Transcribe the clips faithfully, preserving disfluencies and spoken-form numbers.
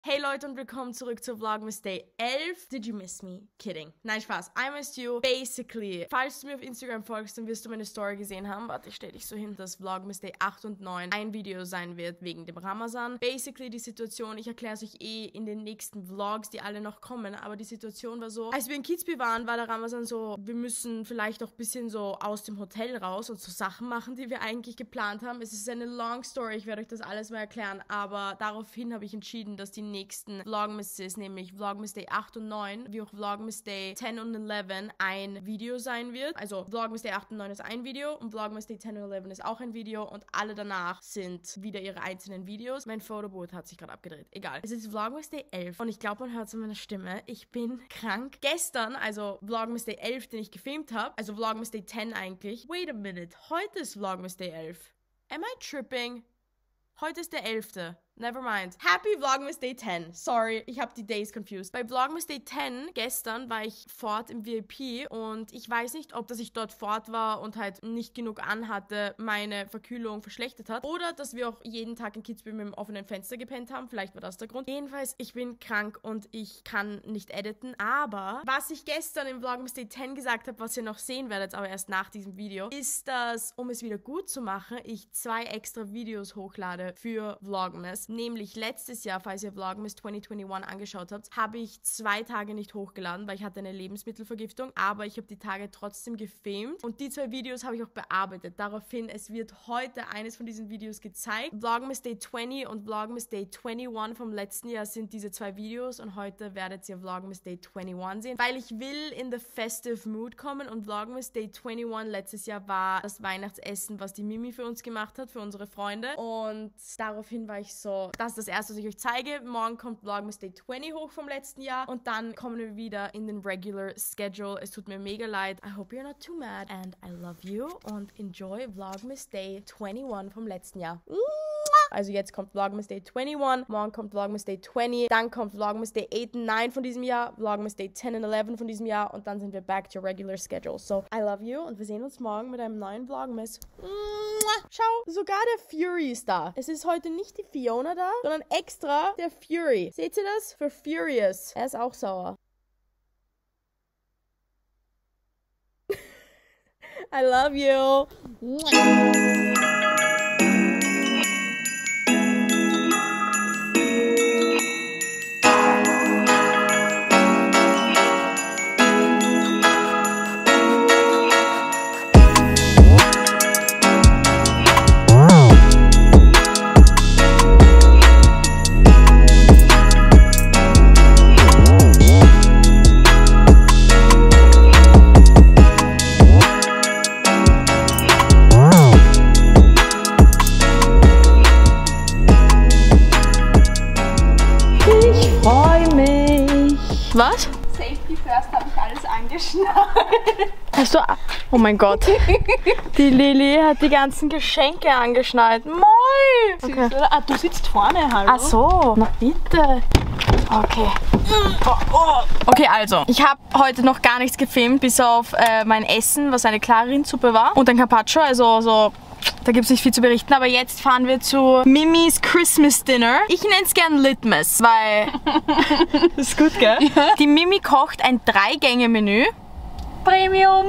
Hey Leute und willkommen zurück zu Vlogmas Day elf. Did you miss me? Kidding. Nein, Spaß. I missed you. Basically, falls du mir auf Instagram folgst, dann wirst du meine Story gesehen haben. Warte, ich stelle dich so hin, dass Vlogmas Day acht und neun ein Video sein wird wegen dem Ramazan. Basically die Situation, ich erkläre es euch eh in den nächsten Vlogs, die alle noch kommen, aber die Situation war so, als wir in Kitzbühel waren, war der Ramazan so, wir müssen vielleicht auch ein bisschen so aus dem Hotel raus und so Sachen machen, die wir eigentlich geplant haben. Es ist eine long story, ich werde euch das alles mal erklären, aber daraufhin habe ich entschieden, dass die nächsten Vlogmases, nämlich Vlogmas Day acht und neun, wie auch Vlogmas Day zehn und elf ein Video sein wird. Also Vlogmas Day acht und neun ist ein Video und Vlogmas Day zehn und elf ist auch ein Video und alle danach sind wieder ihre einzelnen Videos. Mein Fotoboot hat sich gerade abgedreht. Egal. Es ist Vlogmas Day elf und ich glaube, man hört es an meiner Stimme. Ich bin krank. Gestern, also Vlogmas Day elf, den ich gefilmt habe, also Vlogmas Day zehn eigentlich. Wait a minute. Heute ist Vlogmas Day elf. Am I tripping? Heute ist der elfte. Never mind. Happy Vlogmas Day zehn. Sorry, ich habe die Days confused. Bei Vlogmas Day zehn gestern war ich fort im V I P und ich weiß nicht, ob dass ich dort fort war und halt nicht genug anhatte, meine Verkühlung verschlechtert hat oder dass wir auch jeden Tag in Kitzbühel mit dem offenen Fenster gepennt haben. Vielleicht war das der Grund. Jedenfalls, ich bin krank und ich kann nicht editen, aber was ich gestern im Vlogmas Day zehn gesagt habe, was ihr noch sehen werdet, aber erst nach diesem Video, ist, dass, um es wieder gut zu machen, ich zwei extra Videos hochlade für Vlogmas. Nämlich letztes Jahr, falls ihr Vlogmas zwanzig einundzwanzig angeschaut habt, habe ich zwei Tage nicht hochgeladen, weil ich hatte eine Lebensmittelvergiftung, aber ich habe die Tage trotzdem gefilmt und die zwei Videos habe ich auch bearbeitet. Daraufhin, es wird heute eines von diesen Videos gezeigt. Vlogmas Day zwanzig und Vlogmas Day einundzwanzig vom letzten Jahr sind diese zwei Videos und heute werdet ihr Vlogmas Day einundzwanzig sehen, weil ich will in the festive mood kommen und Vlogmas Day einundzwanzig letztes Jahr war das Weihnachtsessen, was die Mimi für uns gemacht hat, für unsere Freunde und daraufhin war ich so, das ist das erste, was ich euch zeige. Morgen kommt Vlogmas Day zwanzig hoch vom letzten Jahr und dann kommen wir wieder in den regular schedule. Es tut mir mega leid. I hope you're not too mad and I love you und enjoy Vlogmas Day einundzwanzig vom letzten Jahr. Also jetzt kommt Vlogmas Day einundzwanzig, morgen kommt Vlogmas Day zwanzig, dann kommt Vlogmas Day acht und neun von diesem Jahr, Vlogmas Day zehn und elf von diesem Jahr und dann sind wir back to regular schedule. So, I love you und wir sehen uns morgen mit einem neuen Vlogmas. Schau, sogar der Fury ist da. Es ist heute nicht die Fiona da, sondern extra der Fury. Seht ihr das? Für Furious. Er ist auch sauer. I love you. Was? Safety first, habe ich alles angeschnallt. Hast du... Oh mein Gott. Die Lili hat die ganzen Geschenke angeschnallt. Moi! Okay. Süß, oder? Ah, du sitzt vorne, hallo? Ach so. Na bitte. Okay. Oh, oh. Okay, also. Ich habe heute noch gar nichts gefilmt, bis auf äh, mein Essen, was eine klare Rindsuppe war. Und ein Carpaccio, also so... Da gibt es nicht viel zu berichten, aber jetzt fahren wir zu Mimis Christmas Dinner. Ich nenne es gern Litmas, weil... Das ist gut, gell? Ja. Die Mimi kocht ein Drei-Gänge-Menü. Premium!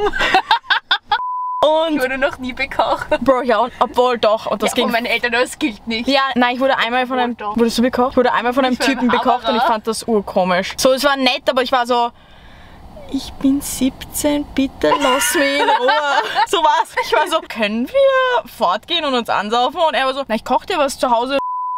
Und ich wurde noch nie bekocht. Bro, ja, obwohl doch. Und das ja, ging. von meinen Eltern, das gilt nicht. Ja, nein, ich wurde einmal von einem... Doch. Wurdest du bekocht? Ich wurde einmal von einem Typen bekocht und ich fand das urkomisch. So, es war nett, aber ich war so... Ich bin siebzehn, bitte lass mich in Ruhe. So war's. Ich war so, können wir fortgehen und uns ansaufen? Und er war so, na, ich koche dir was zu Hause.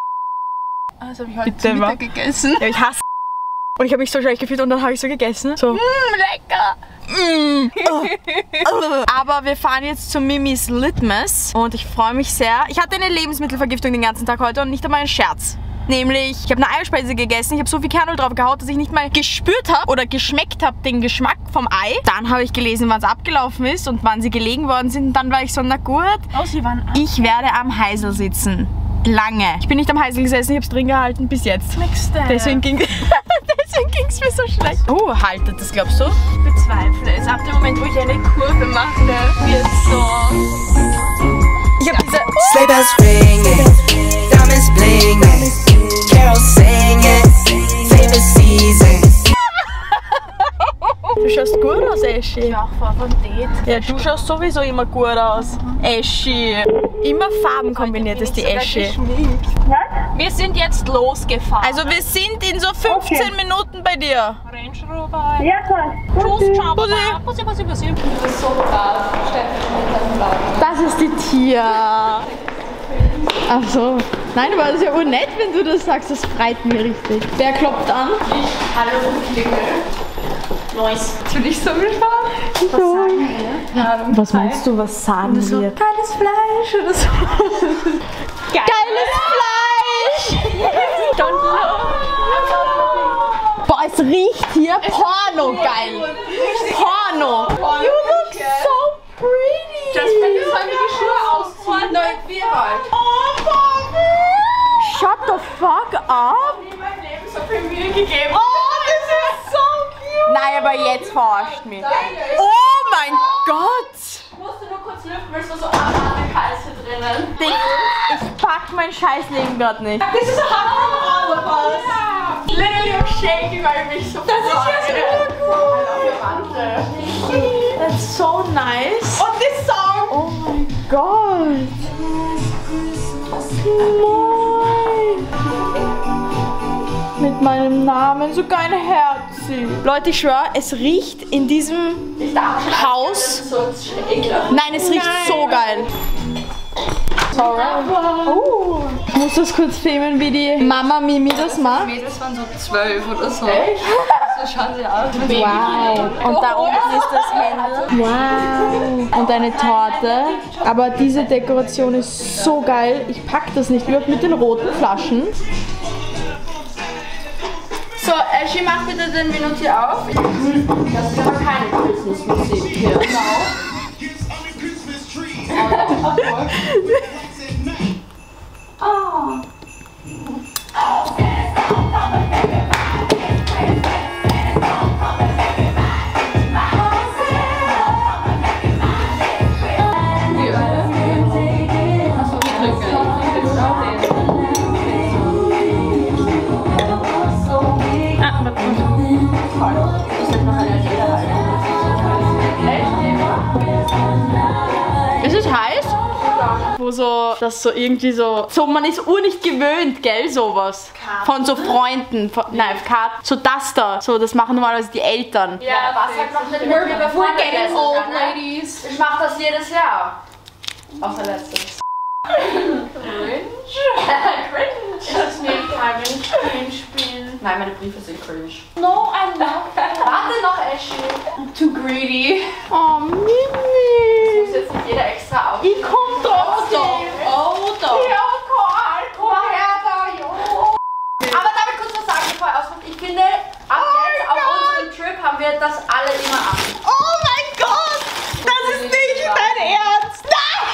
Das habe ich heute bitte, Mittag gegessen. Ja, ich hasse. Und ich habe mich so schlecht gefühlt und dann habe ich so gegessen. So. Mm, lecker. Mm. Oh. Aber wir fahren jetzt zu Mimis Litmas und ich freue mich sehr. Ich hatte eine Lebensmittelvergiftung den ganzen Tag heute und nicht einmal einen Scherz. Nämlich, ich habe eine Eierspeise gegessen, ich habe so viel Kernöl drauf gehaut, dass ich nicht mal gespürt habe oder geschmeckt habe den Geschmack vom Ei. Dann habe ich gelesen, wann es abgelaufen ist und wann sie gelegen worden sind. Und dann war ich so, na gut, oh, sie waren ich werde am Heisel sitzen. Lange. Ich bin nicht am Heisel gesessen, ich habe es drin gehalten bis jetzt. Nächste. Deswegen ging deswegen ging es mir so schlecht. Oh, haltet das, glaubst du? Ich bezweifle es. Ab dem Moment, wo ich eine Kurve mache, wird so... Ich habe diese... Sleigh bells ringing, diamonds blinging. Carol singing, favorite season. Du schaust gut aus, Eschi. Ja, vor von Date. Ja, du schaust sowieso immer gut aus. Eschi. Immer Farben kombiniert ist die Eschi. Wir sind jetzt losgefahren. Also wir sind in so fünfzehn okay. Minuten bei dir. Range Rover. Ja, klar. Tschüss, ciao, Bussi. Bussi, Bussi, Bussi. Das ist so brav. Das ist die Tia. Ach so. Nein, aber das ist ja unnett, wenn du das sagst. Das freut mich richtig. Wer klopft an? Ich. Hallo, Klingel. Neues. Will ich so mitfahren? Was sagen wir? Was meinst du, was sagen so, wir? geiles Fleisch oder so. Geiles Fleisch! Boah, es riecht hier Porno geil. Porno. You look so pretty. Das wenn ich sollen wir die Schuhe ausziehen. Nein, wir halt. Oh, Bobby. Shut the fuck up. Ich habe mein Leben so viel Mühe gegeben. Oh, das ist so cute. Nein, aber jetzt verarscht mich. Oh mein Gott. Musst du nur kurz lüften, weil es war so abartig heiß hier drinnen. Ich, ich pack mein Scheißleben gerade nicht. Das ist ein Hammer, was? Literally am shaking, weil ich mich so Das ist ja so gut. That's so nice. Und das Song! Oh mein Gott. Moin. Mit meinem Namen sogar ein Herz. Leute, ich schwöre, es riecht in diesem Haus. Nein, es riecht Nein. so geil. Sorry. Oh. Ich muss das kurz filmen, wie die Mama Mimi das macht. Die Mädels waren so zwölf oder so. Echt? So schauen sie aus. Wow. Und da unten ist das Händel. Wow. Und eine Torte. Aber diese Dekoration ist so geil. Ich pack das nicht überhaupt mit den roten Flaschen. So, Eschi, mach bitte den Minute auf. Das ist aber keine Christmas-Musik hier. Genau. Oh. Ist es heiß? Wo so, das so irgendwie so, so man ist ur nicht gewöhnt, gell, sowas. Von so Freunden, von, nein, Karten, so das da, so das machen normalerweise die Eltern. Ja, was halt noch nicht mehr We're getting old, ladies. Ich mach das jedes Jahr. Außer letztes. Cringe. Cringe. Ist das mir egal, wenn ich Cringe spiele? Nein, meine Briefe sind cringe. No, I love it. Warte noch, Eschi. I'm too greedy. Oh, Mimi. Das muss jetzt nicht jeder extra auf. Ich komm trotzdem. Oh, doch. Ja, Kohl, komm her da, jo. Aber darf ich kurz was sagen, bevor er ausmacht? Ich finde, ab Oh jetzt auf unserem Trip haben wir das alle immer an. Oh mein Gott! Das ist nicht dein Ernst! Nein!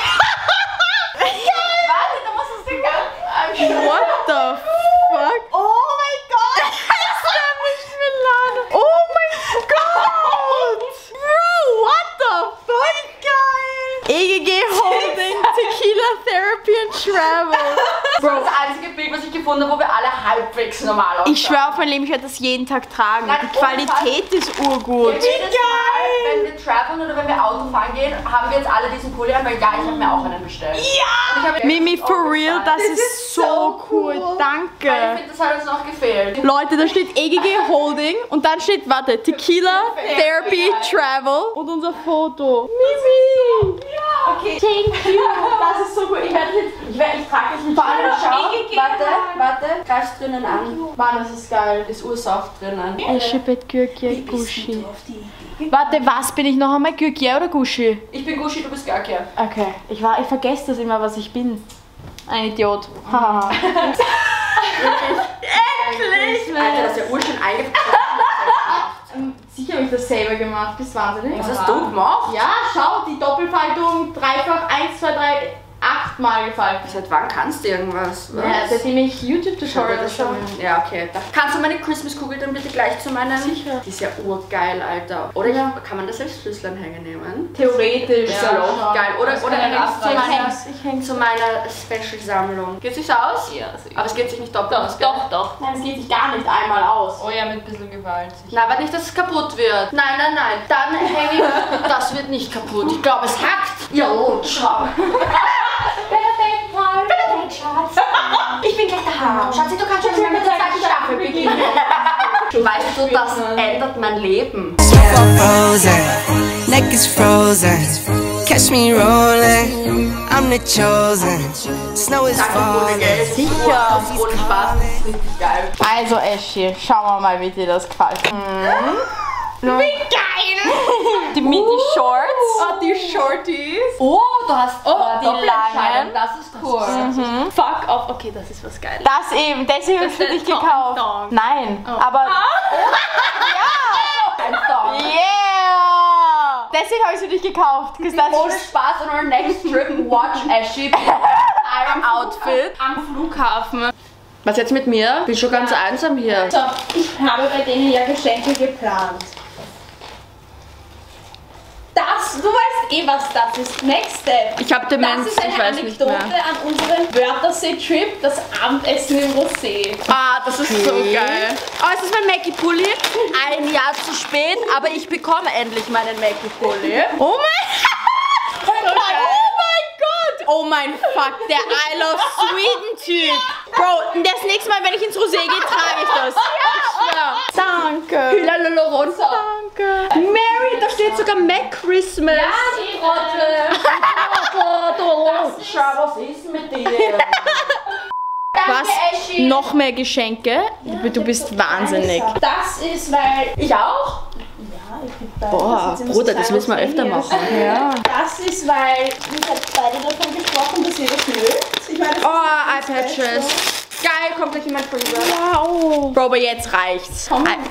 Warte, da muss es den ganz anschauen. What the fuck? Oh mein Gott! Ich kann nicht mehr laden. Oh mein Gott! Bro, what the fuck? Geil! E G G Holding, Tequila Therapy and Travel. Das war das einzige Bild, was ich gefunden habe, wo wir alle halbwegs normal aussehen. Ich schwöre auf mein Leben, ich werde das jeden Tag tragen. Nein, Die Qualität ist urgut. Jedes Mal, wenn wir traveln oder wenn wir Auto fahren gehen, haben wir jetzt alle diesen Pulli an, weil ja, ich habe mir auch einen bestellt. Ja! Mimi, for real, das, das ist so cool. cool. Danke. Weil ich finde, das hat uns noch gefehlt. Leute, da steht E G G Holding und dann steht, warte, Tequila Therapy Travel und unser Foto. Mimi! Ja! Okay. Thank you. Das ist so gut. Ich werde jetzt, ich, werd, ich trage jetzt mit Schau. Warte, warte, greif's drinnen an. Mann, das ist geil. Ist ursaft drinnen. Eschebet Gürkje Gushi. Warte, was bin ich noch einmal? Gürkje oder Gushi? Ich bin Gushi, du bist Gürkje. Okay, ich, war, ich vergesse das immer, was ich bin. Ein Idiot. Haha. Eklig! Alter, das ist ja urschön eingefroren. Sicher habe ich das selber gemacht, bist wahnsinnig. Was hast du gemacht? Ja, schau, die Doppelfaltung, dreifach, eins, zwei, drei, acht, achtmal gefallen. Seit wann kannst du irgendwas? Was? Ja, seitdem ich YouTube-Tutorials schon. schon. Ja, okay. Da kannst du meine Christmas-Kugel dann bitte gleich zu meinem... Sicher. Die ist ja urgeil, Alter. Oder ja. Kann man das als Schlüsselanhänger nehmen? Theoretisch. Ist ja auch geil. Oder, oder hängst zu Ich meiner, häng's, ich häng's. zu meiner Special-Sammlung. Geht sich's aus? Ja, sicher. Aber es geht sich nicht doppelt Doch, aus, gell? doch, doch. Nein, es geht sich gar nicht einmal aus. Oh ja, mit ein bisschen Gewalt. Na, aber nicht, dass es kaputt wird. Nein, nein, nein. Dann hänge ich... Das wird nicht kaputt. Ich glaube, es hackt. Ja, und schau. Ich bin gleich daheim. Schatzi, du kannst schon mit der zweiten Staffel beginnen. Weißt du, das ändert mein Leben. I'm frozen, neck is frozen. Catch me rolling, I'm the chosen. Snow is falling. Sicher. Ohne Spaß, das ist richtig geil. Also, Eschi, schauen wir mal, wie dir das gefällt. Mhm. Wie geil! Die Midi-Shorts. Oh, die Shorties. Oh, du hast Oh, die Doppelentscheidung. langen. Das ist cool. Mhm. Fuck off. Okay, das ist was Geiles. Das eben, deswegen habe ich für dich Thong, gekauft. Thong. Nein, Oh. aber... Ein Song. Yeah! Deswegen habe ich es für dich gekauft. Ohne Spaß on our next trip, watch Ashley Iron Outfit Am Flughafen. Was jetzt mit mir? Bin schon ganz einsam hier. So, ich habe bei denen ja Geschenke geplant. Das, du weißt eh, was das ist. Next Step. Ich habe Demenz, Das ist eine ich weiß nicht Anekdote mehr. an unseren Wörthersee-Trip, das Abendessen im Rosé. Ah, das ist so geil. Oh, es ist mein Mackie-Pulli. Ein Jahr zu spät, aber ich bekomme endlich meinen Mackie-Pulli. Oh mein... Oh mein Gott! Oh mein Fuck, der I Love Sweden Typ. Bro, das nächste Mal, wenn ich ins Rosé gehe, trage ich das. Ich schwör. Danke. Hülalolorons. Danke. Mary, da steht sogar Mac Christmas. Die Rotte. Schau, was ist mit dir? Was? Noch mehr Geschenke? Du bist wahnsinnig. Das ist, weil... Ich auch? Ja, ich bin bei... Boah, Bruder, das müssen wir öfter machen. Ja. Das ist, weil... Ihr habt beide davon gesprochen, dass ihr das mögt. Ich meine, das Oh, ist iPad-Trash. Geil, kommt gleich in mein Freezer. Wow. Bro, aber jetzt reicht's. Komm. I-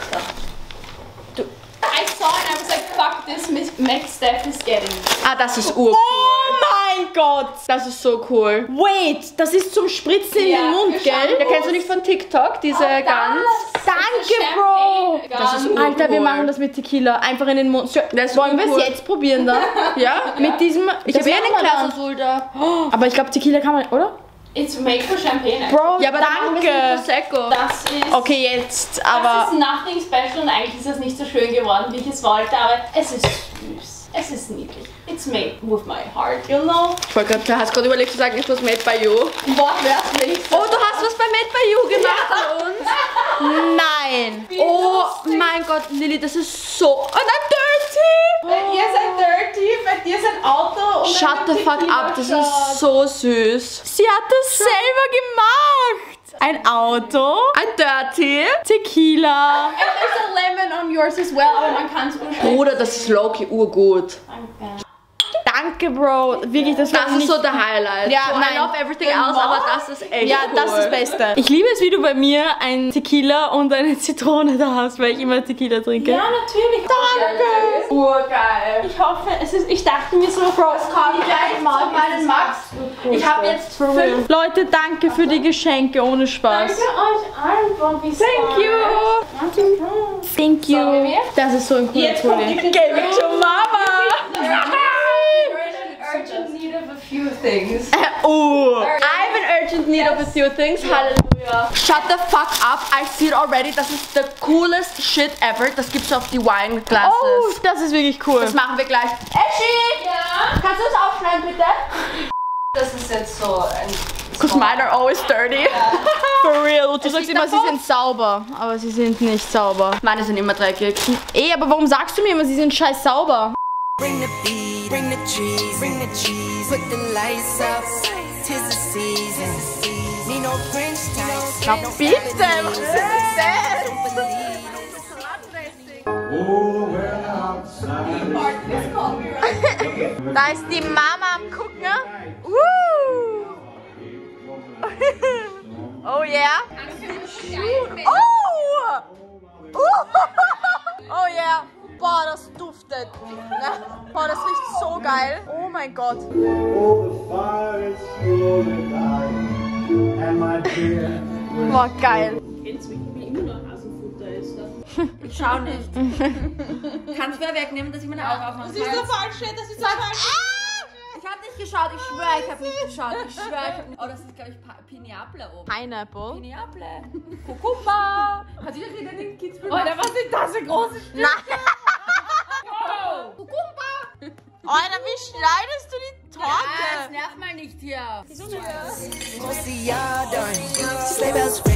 I saw and I was like, fuck this, Max Steph is getting it. Ah, das ist urcool. Oh mein Gott. Das ist so cool. Wait, das ist zum Spritzen in Ja, den Mund, für gell? Shampoo. Ja, kennst du nicht von TikTok, diese Gans? Danke, Bro. Das ist urcool. Alter, wir machen das mit Tequila. Einfach in den Mund. Das ist Wollen wir es urcool. jetzt probieren dann? Ja? Mit diesem... Ich das habe eh machen einen wir dann. Glas da. Aber ich glaube, Tequila kann man, oder? It's made for champagne. Bro, Ja, aber dann machen wir danke. es mit Prosecco. Das ist... Okay, jetzt, Das aber... ist nothing special und eigentlich ist es nicht so schön geworden, wie ich es wollte, aber es ist süß. Es ist niedlich. It's made with my heart, you know? Ich wollte gerade, du hast gerade überlegt zu sagen, it was made by you. Wortwörtlich will ich Oh, du hast was bei Made by You gemacht bei uns? Nein. Oh mein Gott, Lilly, das ist so... Oh nein, dirty! Ihr seid dirty, bei dir ist ein Auto und Shut ein the fuck up, das ist so süß. Sie hat das selber gemacht. Ein Auto, Ein Dirty. Tequila. And there's a lemon on yours as well, aber man kann es ursprünglich. Bruder, das ist low-key urgut. Danke. Danke, Bro. Wirklich, das war Das ist nicht... so der Highlight. Ja, so, nein. I love everything else, aber das ist echt Ja, cool. das ist das Beste. Ich liebe es, wie du bei mir ein Tequila und eine Zitrone da hast, weil ich immer Tequila trinke. Ja, natürlich. Danke. Urgeil. Ich hoffe, es ist. Ich dachte mir so, Bro, es Komm gleich mal meinen Max. Ich habe jetzt fünf. Leute, danke für die Geschenke, ohne Spaß. Danke euch allen, Bro. Wie Thank you. Thank you. Sollen wir? Das ist so ein cooler Jetzt kommt Pulli. die Gave it to Mama. urgent need of a few things. Oh. I'm in urgent need of a few things. Halleluja. Shut the fuck up. I see it already. Das ist the coolest shit ever. Das gibt's auf die Wine Glasses. Oh, das ist wirklich cool. Das machen wir gleich. Eschi! Ja. Kannst du das aufschneiden, bitte? Das ist jetzt so ein. Because mine are always dirty. For real. Du sagst liegt immer, sie davon. sind sauber, aber sie sind nicht sauber. Meine sind immer dreckig. Ey, aber warum sagst du mir immer, sie sind scheiß sauber? Bring the beat, bring the cheese, bring the cheese. Put the lights up, tis the season. Need no French tights. Na bitte, was ist das? Don't believe. Da ist die Mama am Gucken. Uh. Oh yeah. Oh. Uh. Oh yeah. Boah, das duftet. Boah, das riecht so geil. Oh mein mein Gott. Boah, geil. Kennst du mich immer noch Hasenfutter ist da? Ich schau nicht. Kannst du mir wegnehmen, dass ich meine Augen aufmachen kann? Das ist der falsche, das ist der falsche. Ich hab nicht geschaut, ich schwöre, ich hab nicht geschaut. Ich schwöre, ich hab nicht. Oh, das ist, glaube ich, pa Pineapple oben. Pineapple. Pineapple. Kukumba. Kannst du dich erinnern, den Kidsbild? Alter, was ist das für große Stück? Nein. Kukumba. Alter, wie schneidest du die Das Torte? nervt mal nicht hier. Most of y'all done. Sleigh bells